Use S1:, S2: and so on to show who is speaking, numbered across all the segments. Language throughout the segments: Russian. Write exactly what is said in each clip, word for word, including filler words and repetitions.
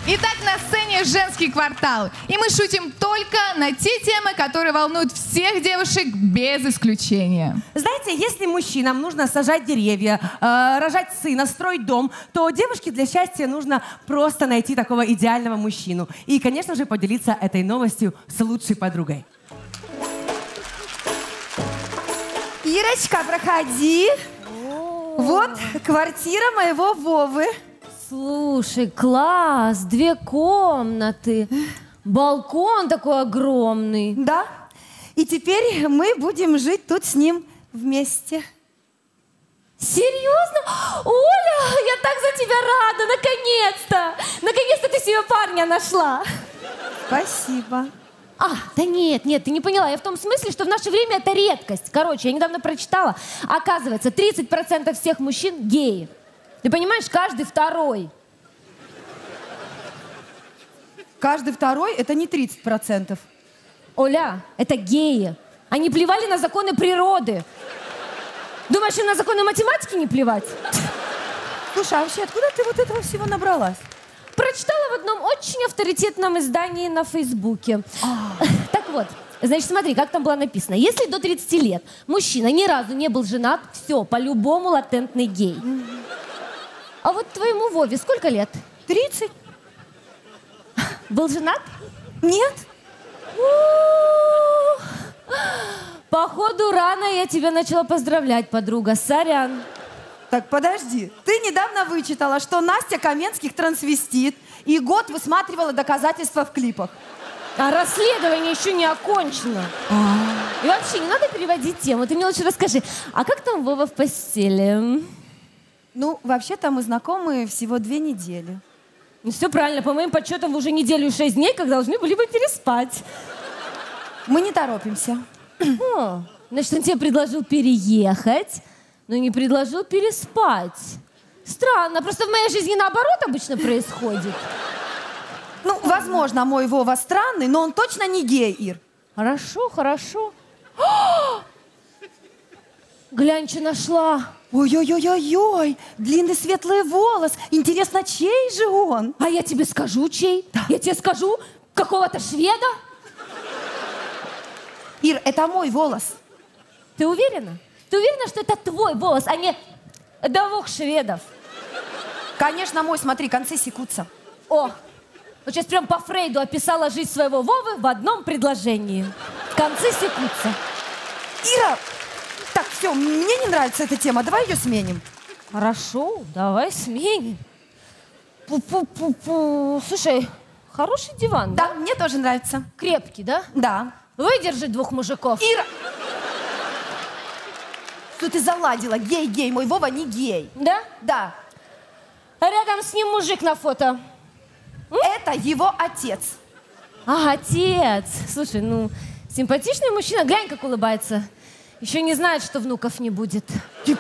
S1: Итак, на сцене женский квартал. И мы шутим только на те темы, которые волнуют всех девушек без исключения.
S2: Знаете, если мужчинам нужно сажать деревья, э, рожать сына, строить дом, то девушке для счастья нужно просто найти такого идеального мужчину. И, конечно же, поделиться этой новостью с лучшей подругой.
S3: Ирочка, проходи. Вот квартира моего Вовы.
S4: Слушай, класс, две комнаты, балкон такой огромный.
S3: Да. И теперь мы будем жить тут с ним вместе.
S4: Серьезно? Оля, я так за тебя рада, наконец-то! Наконец-то ты себе парня нашла.
S3: Спасибо.
S4: А, да нет, нет, ты не поняла. Я в том смысле, что в наше время это редкость. Короче, я недавно прочитала. Оказывается, тридцать процентов всех мужчин геи. Ты понимаешь, каждый второй.
S3: Каждый второй — это не тридцать процентов.
S4: Оля, это геи. Они плевали на законы природы. Думаешь, им на законы математики не плевать?
S3: Слушай, а вообще откуда ты вот этого всего набралась?
S4: Прочитала в одном очень авторитетном издании на Фейсбуке.
S3: А.
S4: Так вот, значит, смотри, как там было написано. Если до тридцати лет мужчина ни разу не был женат, все, по-любому латентный гей. А вот твоему Вове сколько лет?
S3: тридцать.
S4: Был женат?
S3: Нет.
S4: Походу, рано я тебя начала поздравлять, подруга. Сорян.
S3: Так, подожди. Ты недавно вычитала, что Настя Каменских трансвестит, и год высматривала доказательства в клипах.
S4: А расследование еще не окончено. И вообще, не надо переводить тему. Ты мне лучше расскажи, а как там Вова в постели?
S3: Ну, вообще-то мы знакомы всего две недели.
S4: Ну, все правильно. По моим подсчетам, вы уже неделю и шесть дней, как должны были бы переспать.
S3: Мы не торопимся.
S4: О, значит, он тебе предложил переехать, но не предложил переспать. Странно. Просто в моей жизни наоборот обычно происходит.
S3: Ну, возможно, мой Вова странный, но он точно не гей, Ир.
S4: Хорошо, хорошо. О! Глянь, что нашла.
S3: Ой-ой-ой-ой-ой, длинный светлый волос. Интересно, чей же он?
S4: А я тебе скажу, чей? Да. Я тебе скажу, какого-то шведа.
S3: Ир, это мой волос.
S4: Ты уверена? Ты уверена, что это твой волос, а не двух шведов?
S3: Конечно, мой, смотри, концы секутся.
S4: О, вот сейчас прям по Фрейду описала жизнь своего Вовы в одном предложении. Концы секутся.
S3: Ира, так, все, мне не нравится эта тема, давай ее сменим.
S4: Хорошо, давай сменим. Пу-пу-пу-пу. Слушай, хороший диван, да?
S3: Да, мне тоже нравится.
S4: Крепкий, да?
S3: Да.
S4: Выдержит двух мужиков.
S3: Ира! Что ты заладила? Гей-гей, мой Вова не гей.
S4: Да?
S3: Да.
S4: А рядом с ним мужик на фото.
S3: Это его отец.
S4: А, отец. Слушай, ну, симпатичный мужчина. Глянь, как улыбается. Еще не знает, что внуков не будет.
S3: Тип...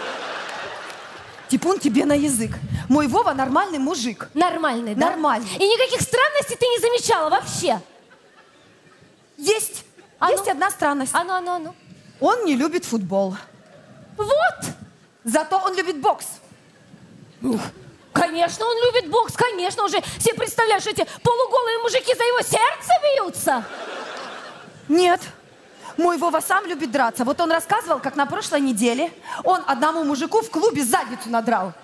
S3: Типун тебе на язык. Мой Вова нормальный мужик.
S4: Нормальный, да?
S3: Нормальный.
S4: И никаких странностей ты не замечала вообще?
S3: Есть.
S4: А
S3: Есть
S4: ну?
S3: одна странность.
S4: А ну, а ну, а ну.
S3: Он не любит футбол.
S4: Вот.
S3: Зато он любит бокс.
S4: Конечно, он любит бокс, конечно. Уже все представляют, что эти полуголые мужики за его сердце бьются.
S3: Нет. Мой Вова сам любит драться. Вот он рассказывал, как на прошлой неделе он одному мужику в клубе задницу надрал.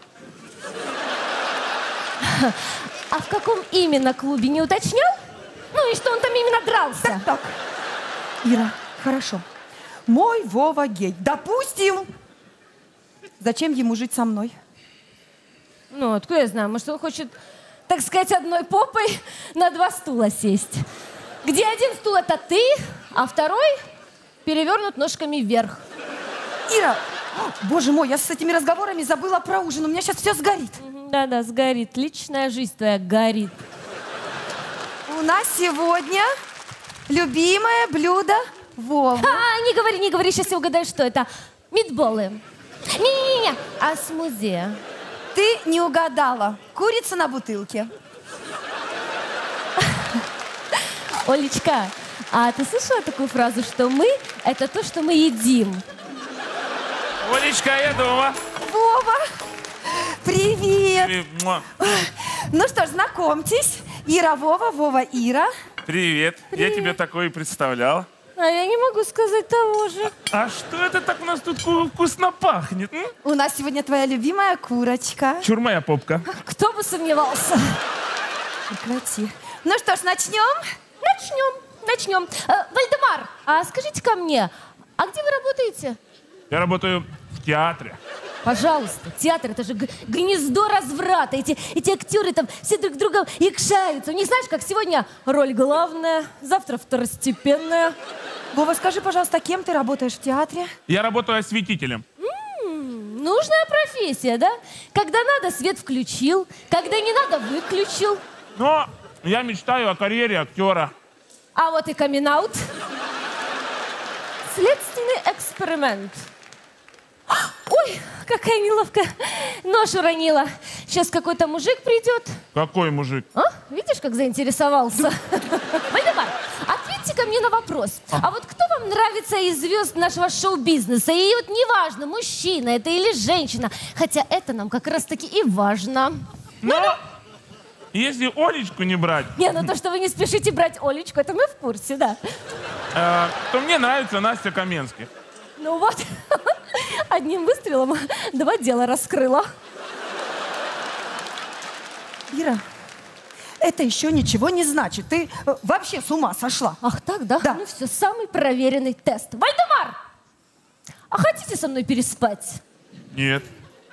S4: А в каком именно клубе, не уточнял? Ну и что он там именно дрался?
S3: Так, так. Ира, хорошо. Мой Вова гей. Допустим. Зачем ему жить со мной?
S4: Ну, откуда я знаю? Может, он хочет, так сказать, одной попой на два стула сесть. Где один стул — это ты, а второй перевернут ножками вверх.
S3: Ира, боже мой, я с этими разговорами забыла про ужин. У меня сейчас все сгорит.
S4: Да-да, сгорит. Личная жизнь твоя горит.
S3: У нас сегодня любимое блюдо Вовы.
S4: А, не говори, не говори, сейчас я угадаю, что это. Митболы. Не-не-не, а смузи.
S3: Ты не угадала. Курица на бутылке.
S4: Олечка, а ты слышала такую фразу, что мы — это то, что мы едим?
S5: Олечка, я дома.
S3: Вова, привет.
S5: Муа.
S3: Ну что ж, знакомьтесь. Ира, Вова, Вова, Ира.
S5: Привет.
S4: Привет.
S5: Я тебя такой и представлял.
S4: А я не могу сказать того же.
S5: А что это так у нас тут ку- вкусно пахнет? М?
S3: У нас сегодня твоя любимая курочка.
S5: Чур моя попка.
S4: Кто бы сомневался?
S3: Прекрати. Ну что ж, начнем?
S4: Начнем, начнем. Э, Вальдемар, а скажите-ка мне, а где вы работаете?
S5: Я работаю в театре.
S4: Пожалуйста, театр — это же г- гнездо разврата. Эти, эти актеры там все друг другом якшаются. У них, знаешь, как сегодня роль главная, завтра второстепенная.
S3: Вова, скажи, пожалуйста, кем ты работаешь в театре?
S5: Я работаю осветителем.
S4: М, Нужная профессия, да? Когда надо, свет включил, когда не надо, выключил.
S5: Но я мечтаю о карьере актера.
S4: А вот и камин-аут. Следственный эксперимент. Ой, какая неловкая. Нож уронила. Сейчас какой-то мужик придет.
S5: Какой мужик?
S4: А? Видишь, как заинтересовался? Вальдемар, ответьте ко мне на вопрос. А вот кто вам нравится из звезд нашего шоу-бизнеса? И вот неважно, мужчина это или женщина. Хотя это нам как раз-таки и важно.
S5: Но если Олечку не брать,
S4: Не, ну то, что вы не спешите брать Олечку, это мы в курсе, да.
S5: э, то мне нравится Настя Каменских.
S4: Ну вот, одним выстрелом два дела раскрыла.
S3: Ира, это еще ничего не значит. Ты э, вообще с ума сошла.
S4: Ах так, да?
S3: Да.
S4: Ну все, самый проверенный тест. Вальдемар, а хотите со мной переспать?
S5: Нет.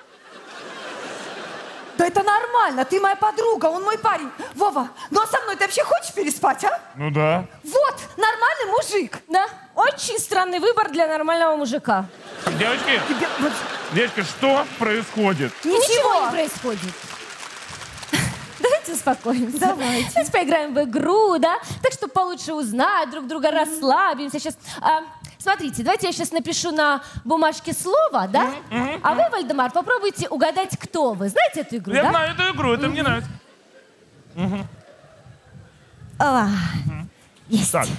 S3: Да это нормально, ты моя подруга, он мой парень. Вова, ну а со мной ты вообще хочешь переспать, а?
S5: Ну да.
S3: Вот, нормальный мужик.
S4: Да, очень странный выбор для нормального мужика.
S5: Девочки,
S3: Тебе вот
S5: девочки, что происходит?
S4: Ничего
S3: ничего.
S4: не происходит. Давайте успокоимся.
S3: Давайте.
S4: Сейчас поиграем в игру, да? Так, чтобы получше узнать друг друга, расслабимся. Сейчас, а, смотрите, давайте я сейчас напишу на бумажке слово, да? А вы, Вальдемар, попробуйте угадать, кто вы. Знаете эту игру,
S5: Я
S4: да?
S5: знаю эту игру, это мне нравится.
S4: А, есть.
S5: Так.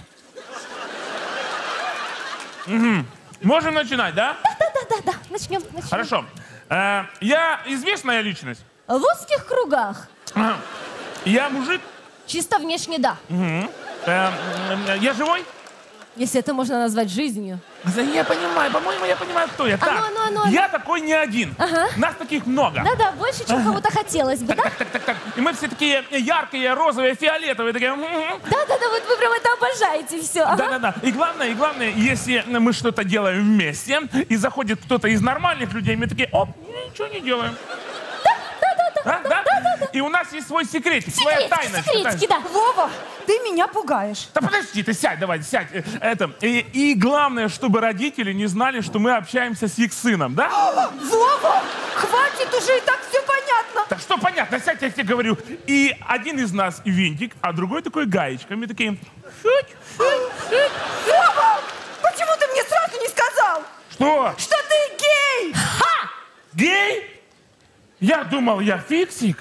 S5: Мгм. Можем начинать, да?
S4: Да-да-да, начнем, начнем.
S5: Хорошо. Э, я известная личность.
S4: В узких кругах.
S5: Ага. Я мужик.
S4: Чисто внешне, да.
S5: Э, э, я живой?
S4: Если это можно назвать жизнью.
S5: Да я понимаю, по-моему, я понимаю, кто я.
S4: А
S5: Так,
S4: ну, а ну, а ну, а ну.
S5: я такой не один.
S4: Ага.
S5: Нас таких много.
S4: Да-да, больше, чем кому-то хотелось бы, да?
S5: Так, так, так. И мы все такие яркие, розовые, фиолетовые. Такие. м-м-м.
S4: Да-да-да, вот вы прям это обожаете все. Ага.
S5: Да-да-да. И главное, и главное, если мы что-то делаем вместе, и заходит кто-то из нормальных людей, мы такие, оп, ничего не делаем. Да, да, да. И у нас есть свой секретик, своя
S4: Секретики,
S5: тайна.
S4: секретики, да.
S3: Вова, ты меня пугаешь.
S5: Да подожди, ты сядь, давай, сядь. Э, Это, и, и главное, чтобы родители не знали, что мы общаемся с их сыном, да?
S3: Вова, хватит уже, и так все понятно.
S5: Так что понятно, сядь, я тебе говорю. И один из нас винтик, а другой такой гаечка. Мы такие, шуть, шуть, шуть.
S3: Вова, почему ты мне сразу не сказал,
S5: Что?
S3: что ты гей?
S5: Гей? Я думал, я фиксик.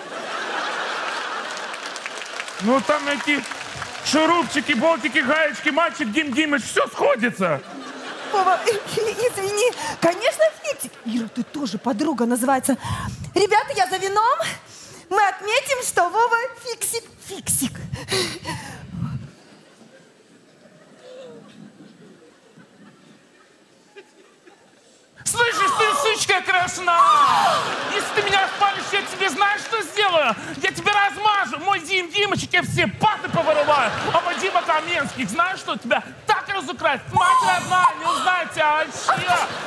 S5: Ну там эти шурупчики, болтики, гаечки, мальчик, Дим Димыч, все сходится.
S3: Вова, извини, конечно, фиксик. Ира, ты тоже подруга, называется. Ребята, я за вином. Мы отметим, что Вова фиксик, фиксик.
S5: Слышишь, ты сучка красная! Если ты меня спалишь, я тебе знаешь, что сделаю? Я тебя размажу! Мой Дим Димыч, я тебе все паты повороваю! А мой Дима Каменских, знаешь что? Тебя так разукрасит! Мать родная, не узнает тебя вообще!